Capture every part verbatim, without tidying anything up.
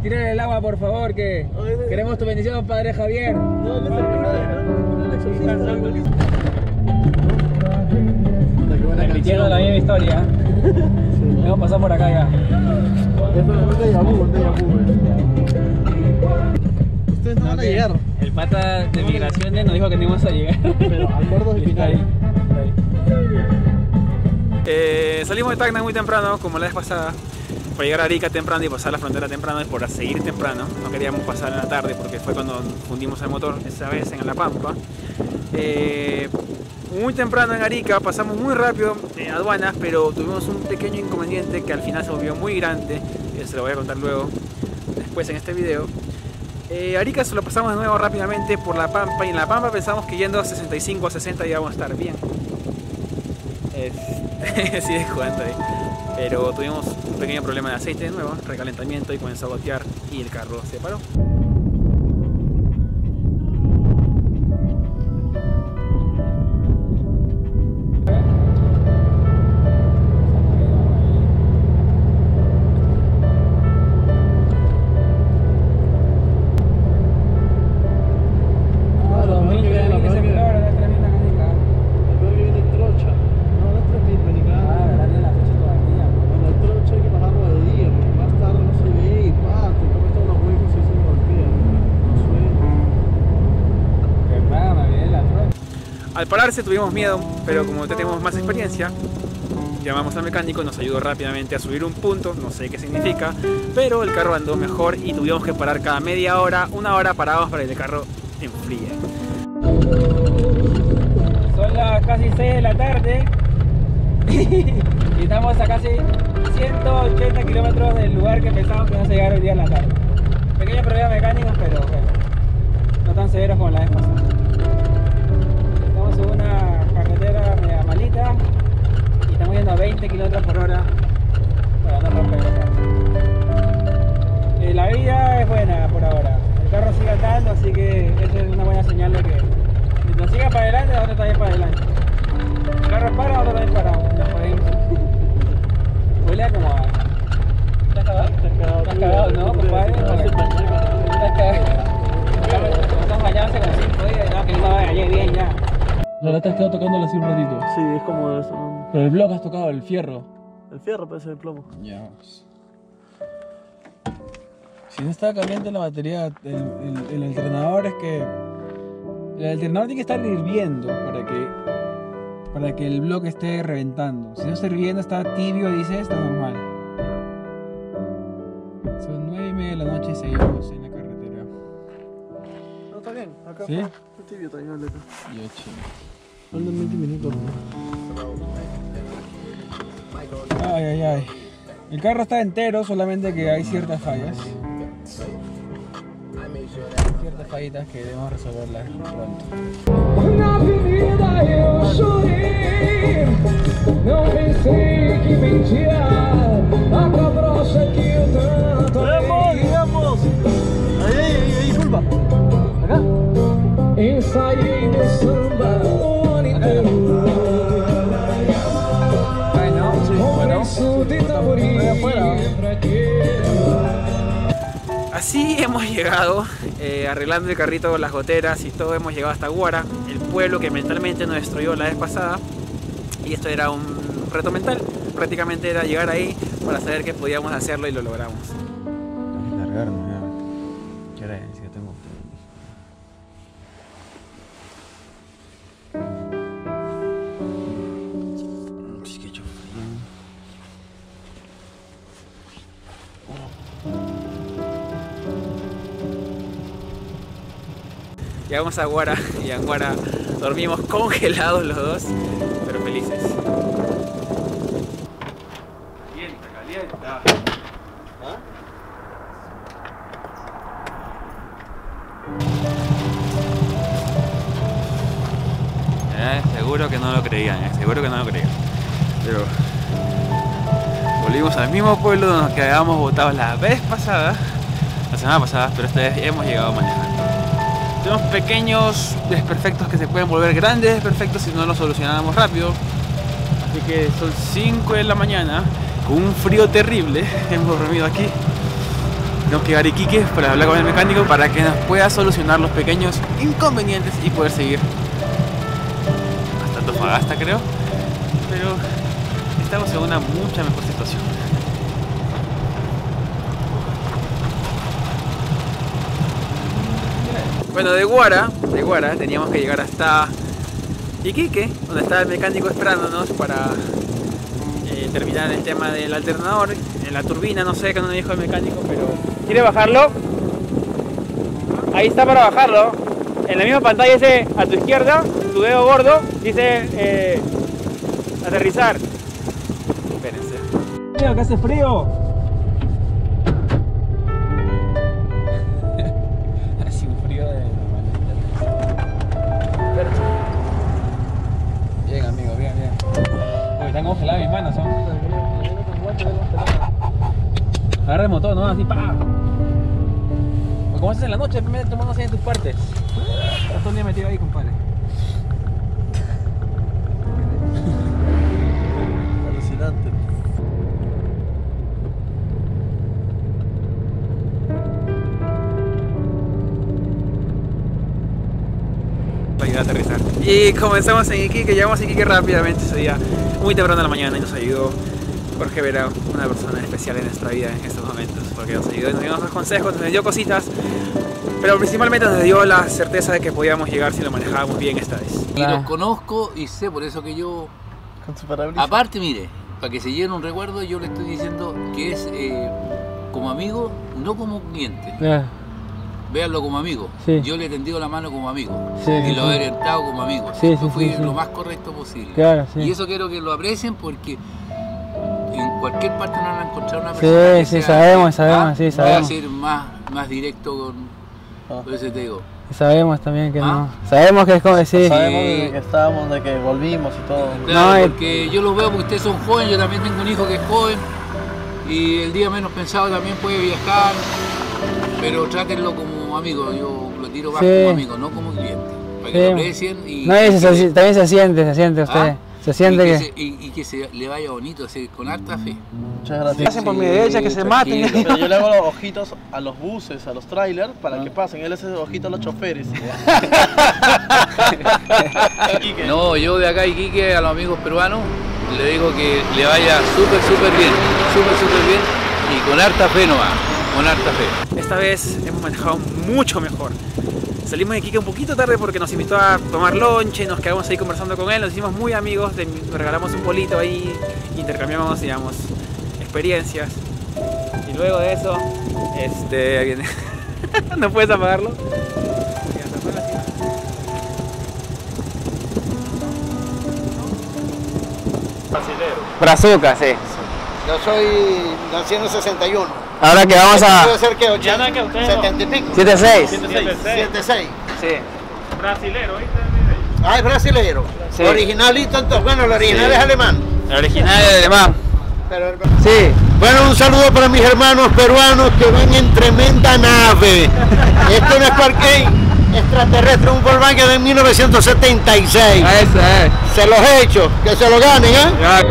tírale el agua, por favor, que queremos tu bendición, Padre Javier. No, no es el cura, no, el exorcista. Repitiendo la misma historia. Vamos a pasar por acá ya. Esto es un déjà vu, un déjà vu. Ustedes no van a llegar. El pata de migraciones nos dijo que no íbamos a llegar. Pero acuerdos del final. Ahí. Ahí. Eh, salimos de Tacna muy temprano, como la vez pasada, para llegar a Arica temprano y pasar la frontera temprano, y por seguir temprano. No queríamos pasar en la tarde porque fue cuando fundimos el motor, esa vez en La Pampa. Eh, muy temprano en Arica, pasamos muy rápido en aduanas, pero tuvimos un pequeño inconveniente que al final se volvió muy grande, y se lo voy a contar luego, después en este video. Eh, Arica se lo pasamos de nuevo rápidamente por La Pampa, y en La Pampa pensamos que yendo a sesenta y cinco a sesenta íbamos a estar bien. Es, sigue jugando ahí. Pero tuvimos un pequeño problema de aceite de nuevo, recalentamiento, y comenzó a gotear y el carro se paró. Al pararse tuvimos miedo, pero como tenemos más experiencia, llamamos al mecánico, nos ayudó rápidamente a subir un punto, no sé qué significa, pero el carro andó mejor y tuvimos que parar cada media hora, una hora parábamos para que el carro enfríe. Son las casi seis de la tarde y estamos a casi ciento ochenta kilómetros del lugar que pensábamos que no se llegara hoy día en la tarde. Pequeños problemas mecánicos, pero bueno, no tan severos como la vez pasada. Estamos en una carretera media malita y estamos yendo a veinte kilómetros por hora para no romper el carro. Eh, la vida es buena por ahora, el carro sigue andando, así que eso es una buena señal de que si nos siga para adelante, nosotros también para adelante. El carro para, nosotros también paramos, nos podemos. Huele como a... ¿Estás cagado? ¿Estás cagado, no, compadre? ¿Estás cagado? Estamos bañados hace como cinco días, no, que no me bañé bien ya. O sea, te has quedado tocándolo así un ratito. Sí, es como eso. ¿No? Pero el bloque has tocado, el fierro. El fierro parece el plomo. Ya. Si no está caliente la batería, el, el, el alternador es que... El alternador tiene que estar hirviendo para que, para que el bloque esté reventando. Si no está hirviendo, está tibio, dice, está normal. Son nueve y media de la noche y seguimos en la carretera. No, está bien. Acá ¿Sí? está tibio también. Yo chido. Faltan veinte minutos. Ay, ay, ay. El carro está entero, solamente que hay ciertas fallas. Ciertas fallitas que debemos resolverlas pronto. Na avenida eu chorei, não pensei que mentia, a cabrocha que eu tanto amei. ¡Vamos! Ahí, ahí, ahí, curva. Acá. Ensaiei meu samba o ano inteiro. Así hemos llegado, eh, arreglando el carrito, las goteras y todo, hemos llegado hasta Huara, el pueblo que mentalmente nos destruyó la vez pasada. Y esto era un reto mental, prácticamente era llegar ahí para saber que podíamos hacerlo, y lo logramos. Largarnos ya. ¿Qué hora es? Que tengo... Sí, que he hecho frío. Llegamos a Huara y en Huara dormimos congelados los dos, pero felices. Calienta, calienta. ¿Ah? Eh, seguro que no lo creían, eh, seguro que no lo creían. Pero volvimos al mismo pueblo donde nos quedábamos botados la vez pasada, la semana pasada, pero esta vez hemos llegado manejando. Tenemos pequeños desperfectos que se pueden volver grandes desperfectos si no los solucionamos rápido. Así que son cinco de la mañana, con un frío terrible, hemos dormido aquí. Tenemos que llegar a Iquique para hablar con el mecánico para que nos pueda solucionar los pequeños inconvenientes y poder seguir hasta Antofagasta, creo. Pero estamos en una mucha mejor situación. Bueno, de Guara, de Guara teníamos que llegar hasta Iquique, donde está el mecánico esperándonos para eh, terminar el tema del alternador, en la turbina, no sé qué no me dijo el mecánico, pero... ¿Quiere bajarlo? Ahí está para bajarlo. En la misma pantalla dice a tu izquierda, tu dedo gordo, dice eh, aterrizar. Espérense. Mira que hace frío. Así un frío de... Bien, amigo, bien, bien. Uy, están congeladas mis manos, ¿no? Agarra el motor, ¿no? Así, pa. O como haces en la noche, primero tomando así en tus partes. Estás todo el día metido ahí, compadre. Alucinante. Para ayudar a aterrizar. Y comenzamos en Iquique, llegamos a Iquique rápidamente ese día, muy temprano en la mañana, y nos ayudó Jorge Vera, una persona especial en nuestra vida en estos momentos, porque nos ayudó, nos dio nuestros consejos, nos dio cositas, pero principalmente nos dio la certeza de que podíamos llegar si lo manejábamos bien esta vez. Y los conozco y sé, por eso que yo... Con su parabrisas. Aparte, mire, para que se llene un recuerdo, yo le estoy diciendo que es eh, como amigo, no como cliente. Yeah. Véanlo como amigo. Sí. Yo le he tendido la mano como amigo. Sí, y sí, lo sí. he orientado como amigo. Sí, Yo sí, fui sí, sí. lo más correcto posible. Claro, sí. Y eso quiero que lo aprecien porque en cualquier parte no van a encontrar una persona Sí, que sí, sea, sabemos, sabemos, ¿ah? sí, Voy sabemos. a ser más, más directo con... Ah. Por eso te digo. Sabemos también que ¿Ah? no. Sabemos que es como decir. Sabemos desde que estábamos, de que volvimos y todo. Claro, No, eh. porque yo los veo porque ustedes son jóvenes, yo también tengo un hijo que es joven y el día menos pensado también puede viajar, pero trátenlo como amigo, yo lo tiro más Sí. como amigo, no como cliente, para que Sí. lo aprecien y, No, y se- y se- también se siente, se siente usted. ¿Ah? Se siente y que. se, y, y que se le vaya bonito, así, con harta fe. Muchas gracias. Hacen por mi derecha que se maten. tranquilo. Pero yo le hago los ojitos a los buses, a los trailers, para que pasen. Él hace ojitos a los choferes. No, yo de acá a Iquique a los amigos peruanos le digo que le vaya súper, súper bien, súper, súper bien y con harta fe nomás, con harta fe. Esta vez hemos manejado mucho mejor. Salimos de Iquique un poquito tarde porque nos invitó a tomar lonche, nos quedamos ahí conversando con él, nos hicimos muy amigos, de- nos regalamos un bolito ahí, intercambiamos, digamos, experiencias. Y luego de eso, este, viene... ¿No puedes apagarlo? Brazuca, sí. Yo soy nací en el sesenta y uno. Ahora que vamos a. Debe ser que ochenta, setenta y pico. siete seis. setenta y seis. Sí. Ah, es brasilero. Sí. Originalito, entonces, bueno, el original es alemán. El original es alemán. Pero el- Sí. Bueno, un saludo para mis hermanos peruanos que van en tremenda nave. Esto no es cualquier extraterrestre, un Volkswagen de mil novecientos setenta y seis. Eso es. Se los he hecho, que se lo ganen, ¿eh?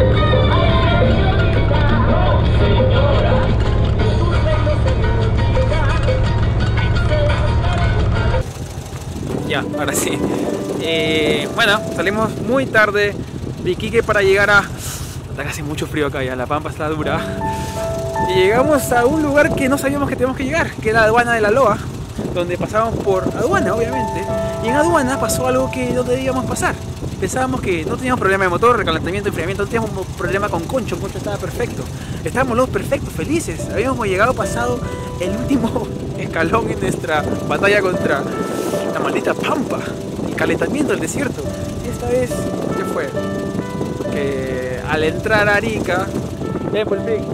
Ya, ahora sí. Eh, bueno, salimos muy tarde de Iquique para llegar a... Está hace mucho frío acá ya, la pampa está dura. Y llegamos a un lugar que no sabíamos que teníamos que llegar, que era la aduana de la Loa, donde pasábamos por aduana, obviamente. Y en aduana pasó algo que no debíamos pasar. Pensábamos que no teníamos problema de motor, recalentamiento, enfriamiento, no teníamos problema con Concho, Concho estaba perfecto. Estábamos los perfectos, felices. Habíamos llegado pasado el último escalón en nuestra batalla contra la maldita pampa, el calentamiento del desierto. Y esta vez, ¿qué fue? Que al entrar a Arica, ven por el pic.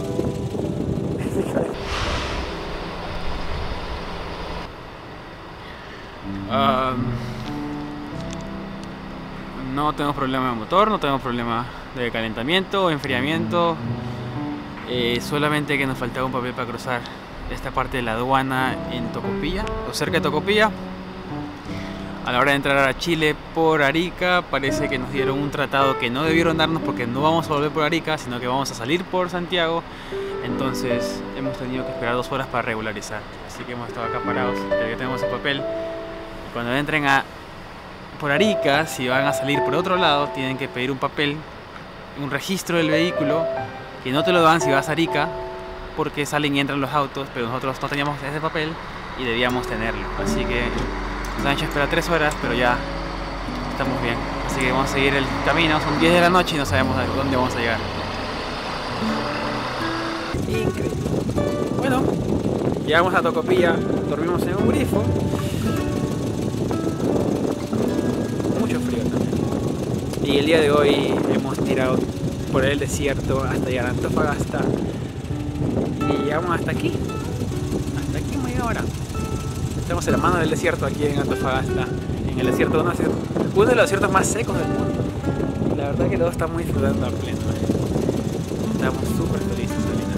Um, no tenemos problema de motor, no tenemos problema de calentamiento o enfriamiento. Eh, solamente que nos faltaba un papel para cruzar esta parte de la aduana en Tocopilla, o cerca de Tocopilla. A la hora de entrar a Chile por Arica, parece que nos dieron un tratado que no debieron darnos porque no vamos a volver por Arica, sino que vamos a salir por Santiago. Entonces hemos tenido que esperar dos horas para regularizar. Así que hemos estado acá parados, ya que tenemos el papel. Y cuando entren a por Arica, si van a salir por otro lado, tienen que pedir un papel, un registro del vehículo, que no te lo dan si vas a Arica, porque salen y entran los autos, pero nosotros no teníamos ese papel y debíamos tenerlo. Así que nos han hecho esperar tres horas, pero ya estamos bien. Así que vamos a seguir el camino. Son diez de la noche y no sabemos a dónde vamos a llegar. Increíble. Bueno, llegamos a Tocopilla, dormimos en un grifo. Mucho frío también. Y el día de hoy hemos tirado por el desierto hasta llegar a Antofagasta. Y llegamos hasta aquí. Hasta aquí media hora. Estamos en la mano del desierto aquí en Antofagasta, en el desierto, uno de los desiertos más secos del mundo. La verdad que todo está muy flotando a pleno. Estamos súper felices ahorita.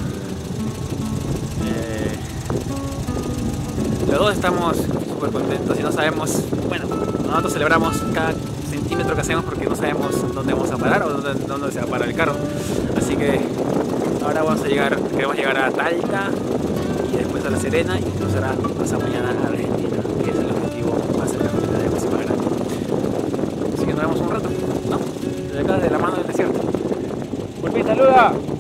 Eh, los dos estamos súper contentos y no sabemos, bueno, nosotros celebramos cada centímetro que hacemos porque no sabemos dónde vamos a parar o dónde, dónde se va a parar el carro. Así que ahora vamos a llegar, queremos llegar a Talca y después a La Serena y cruzará hasta mañana a Argentina, que es el objetivo más cercano que tenemos más grande. Así que nos vemos un rato, ¿no? Desde acá, de la mano del desierto. ¡Volví, saluda!